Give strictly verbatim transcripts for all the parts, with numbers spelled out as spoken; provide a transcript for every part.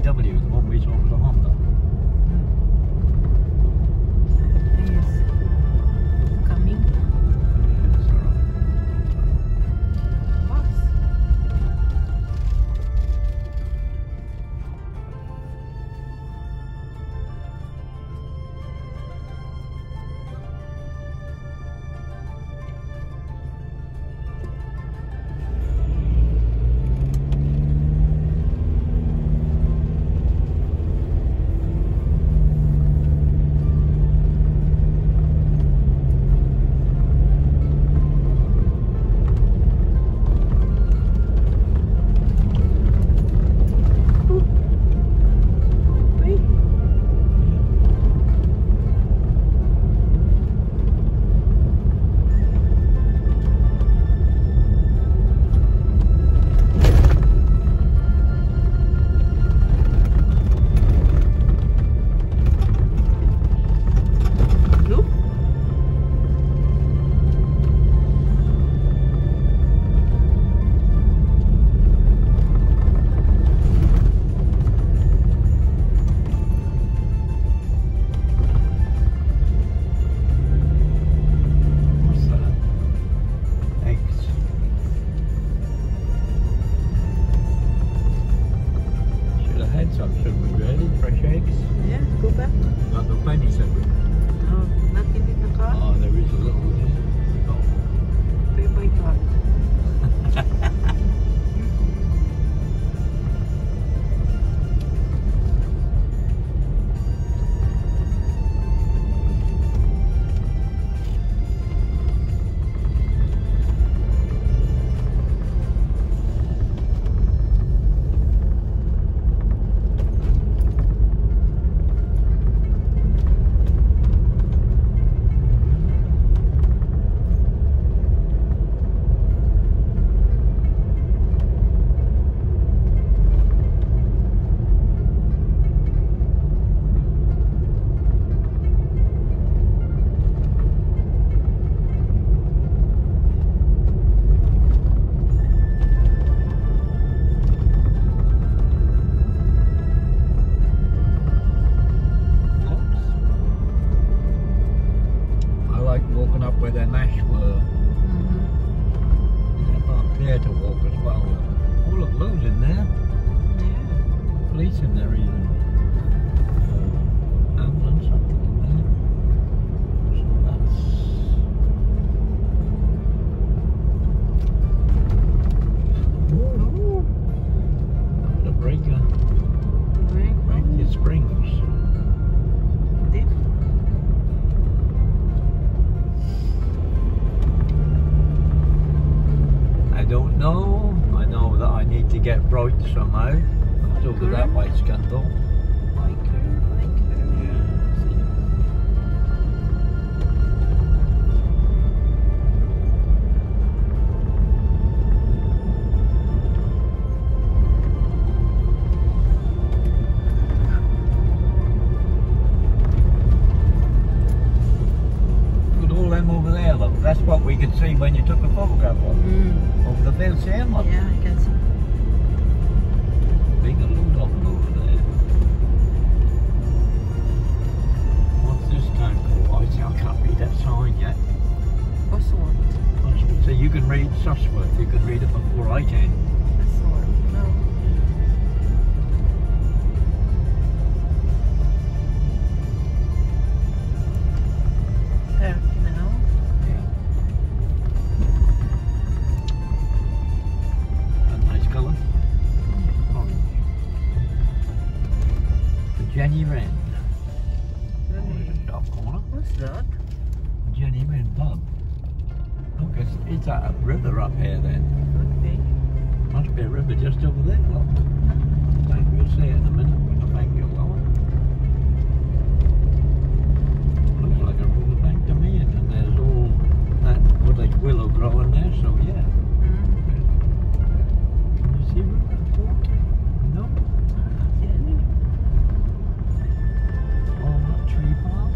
W, the one we saw was a Honda. Yes. Coming. Yeah, that's all right. Bus. Where their mash were. Mm-hmm. They're up here to walk as well. Oh look, loads in there. Yeah. Police in there even. Uh, ambulance something in there. So that's... Oh, that was a breaker. Break. Break the springs. Deep. I don't know. I know that I need to get bright somehow. I'll still do that white scandal. Biker, biker. Yeah, see. Look at all them over there, look. That's what we could see when you took the photograph of them. Mm. Over the field, see them? Yeah, I can see. Big load of them over there. What's this town called? I see, I can't read that sign yet. Bosworth. Bosworth. So you can read Susworth, you can read it before I can. Bosworth. No. There, now. Yeah. A nice colour. Orange. The Jenny Wren. Oh, there's a top corner. What's that? Jenny Wren pub. Look, it's, it's a river up here then. Could be. Must be a river just over there, look. I think we'll see it in a minute when the bank goes on. Looks like a river bank to me, and then there's all that woodland willow growing there, so yeah. Mm. Can you see river water? No? Jenny. Walnut tree farm?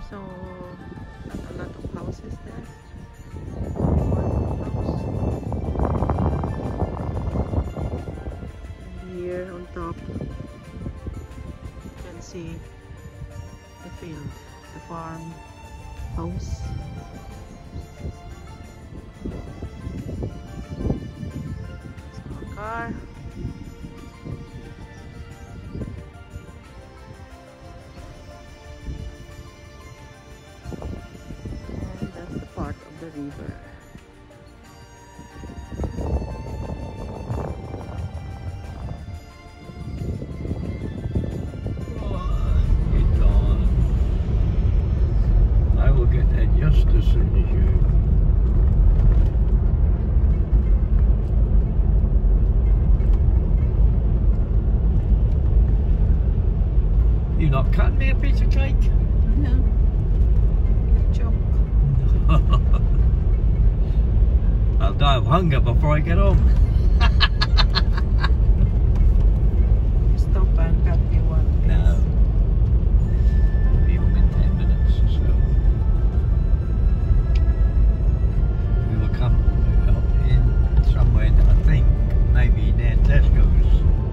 So not a lot of houses there. One house. And here on top you can see the field, the farm house. Small car. And that's the part of the river. I will get there just as soon as you. You not cutting me a piece of cake? No. You choke. I'll die of hunger before I get home. Stop and cut me one piece. No. Be home in ten minutes or so. We will come up in somewhere that I think maybe near Tesco's.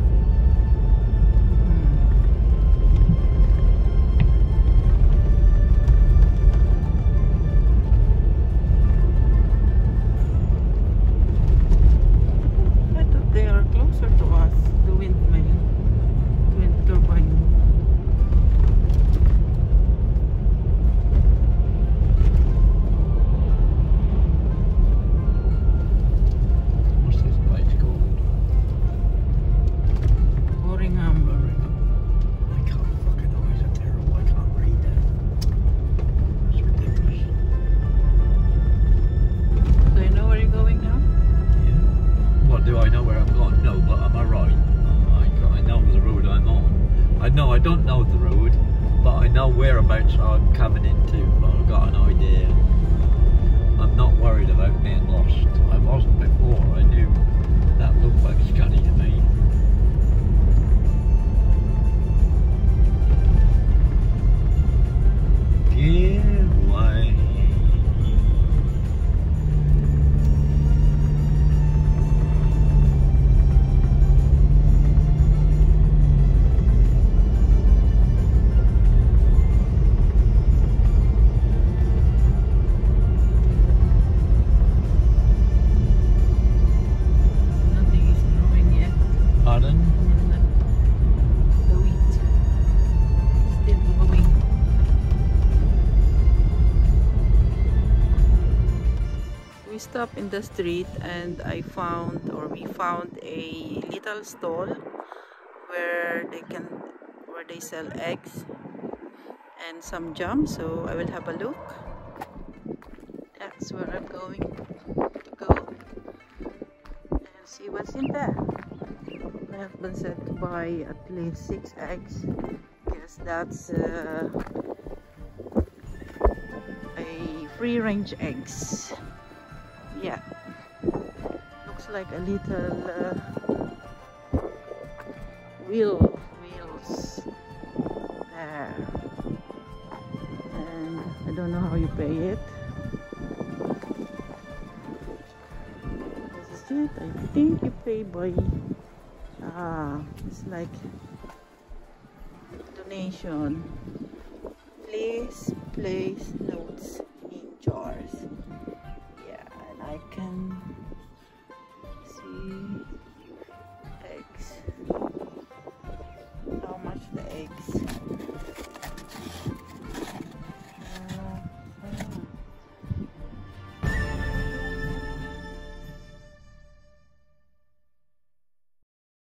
I thought they are closer to us, the windmill, wind turbine. What's this place called? Boringham. I can't fucking know. It's terrible. I can't read that. It's ridiculous. Do you know where you're going now? Yeah. What, do I know where I'm going? No, but am I right? I, I know the road I'm on. I know I don't know the road, but I know whereabouts I'm coming into. I've got an idea. I'm not worried about being lost. I wasn't before. I knew that looked like Scotty to me. Give way. Nothing is growing yet. Pardon? And the, the wheat still growing. We stopped in the street and I found, or we found a little stall where they can, where they sell eggs and some jam. So I will have a look. That's where I'm going to go and see what's in there. My husband said to buy at least six eggs because that's uh, a free range eggs. Yeah, looks like a little uh, wheel wheels there, and I don't know how you pay it. This is it. I think you pay by ah, it's like donation. Please place notes in jars. I can see eggs, how much the eggs